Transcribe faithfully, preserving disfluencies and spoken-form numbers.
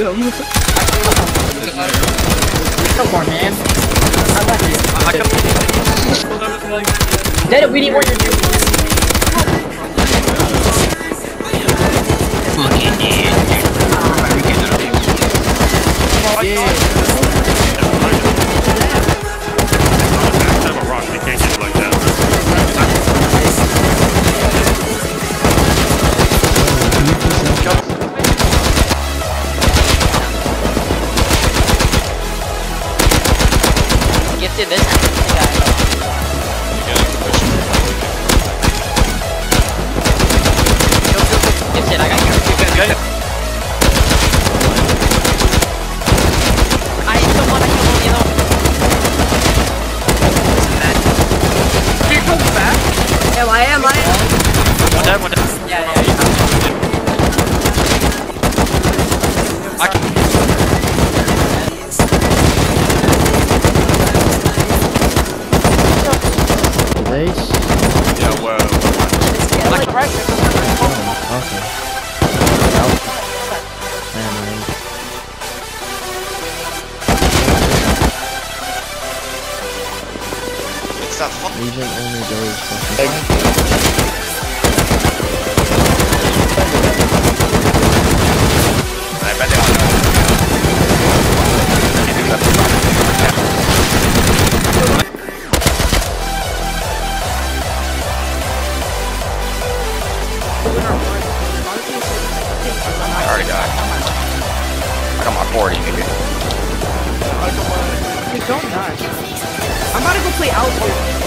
him. Come on, man. I like it. Dad, we need more than you. Fucking dude. Yeah. Gifted this guy. Gifted, I got you. I still wanna kill him, you know. Can you come back? Am I? Am I? One dead, one dead. Yeah, yeah, yeah. I can. Base? Yeah, well. Like right. Oh, okay. It's that fun. Legion only goes fucking. I bet they all know. I think that's I already died. I got my forty, maybe. Hey, don't die. I'm about to go play Outpost.